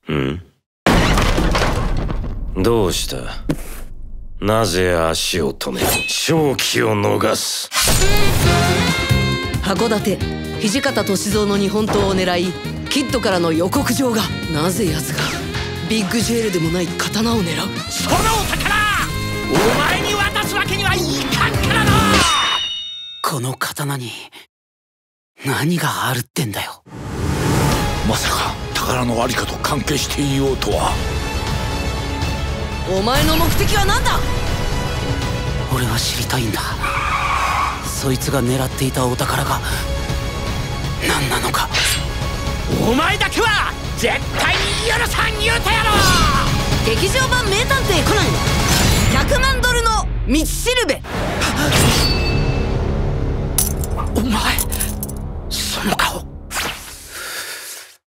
ん？どうした？なぜ足を止め、勝機を逃す？ 函館土方歳三の日本刀を狙い、キッドからの予告状が。なぜ奴がビッグジュエルでもない刀を狙う？ そのお宝お前に渡すわけにはいかんからな。 この刀に何があるってんだよ。 まさか宝の在りかと関係していようとは。 お前の目的は何だ？ 俺は知りたいんだ。そいつが狙っていたお宝が何なのか。 お前だけは絶対に許さん言うたやろ。 劇場版名探偵コナン100万ドルの道しるべ。 お前その顔